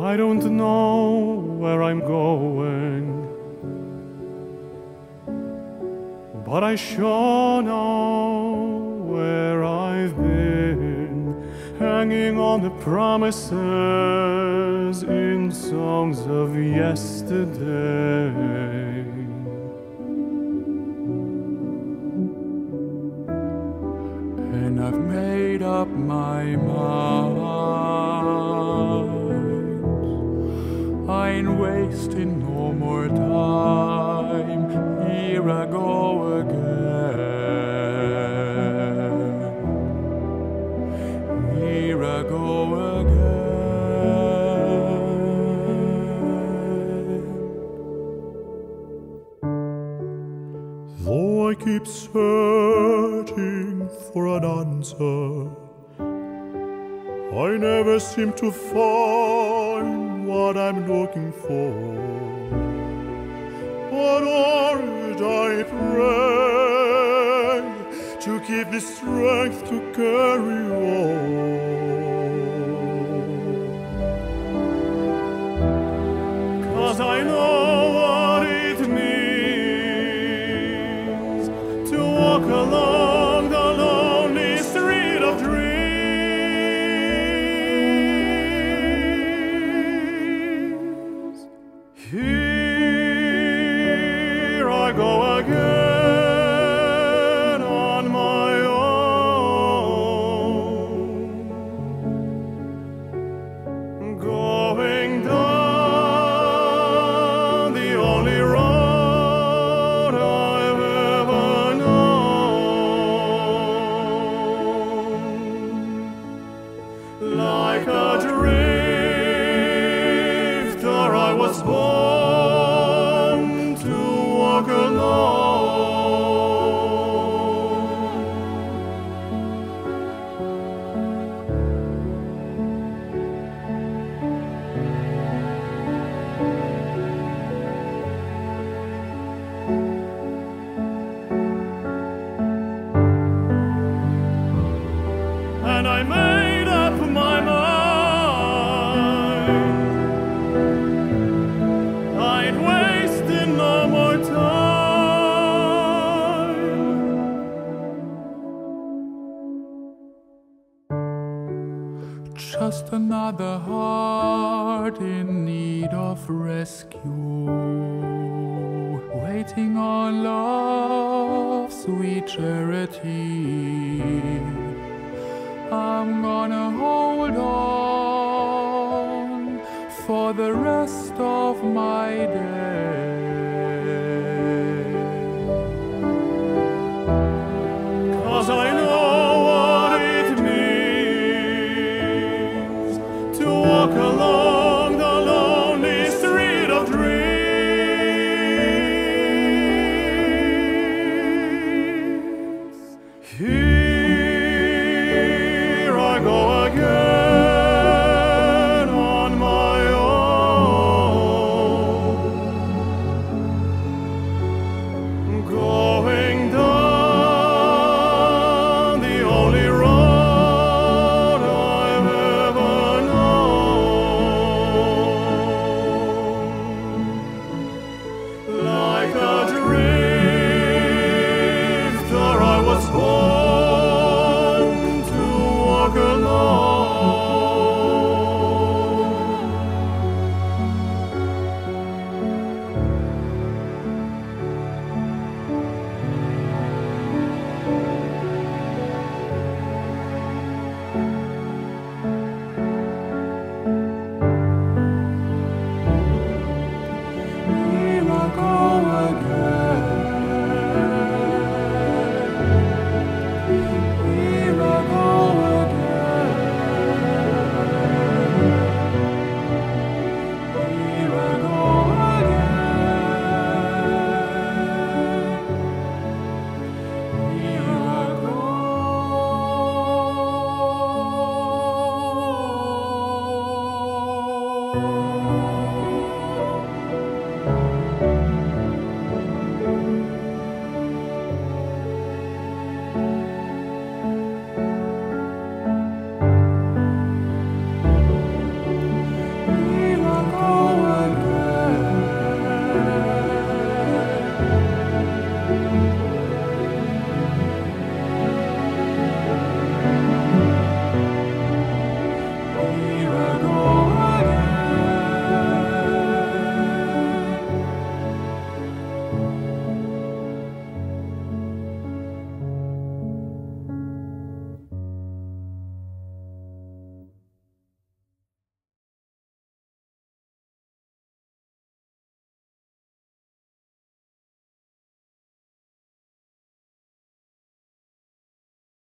I don't know where I'm going, but I sure know where I've been, hanging on the promises in songs of yesterday. And I've made up my mind, I ain't wasting no more time. Here I go again. Here I go again. Though I keep searching for an answer, I never seem to find what I'm looking for. But Lord, I pray to keep the strength to carry on. 'Cause I know what it means to walk along the lonely street of dreams. Here I go again on my own, going down the only road I've ever known. Like a drifter I was born to walk alone. And I made up my mind, I ain't wasting no more time. Just another heart in need of rescue, waiting on love's sweet charity. I'm gonna hold on for the rest of my days. 'Cause I know what it means to walk along the lonely street of dreams. Here I go again on my own, going down the only road I've ever known. Like a drifter I was born to walk alone. Here I go again. Here I go again. Here I go again. Here I go.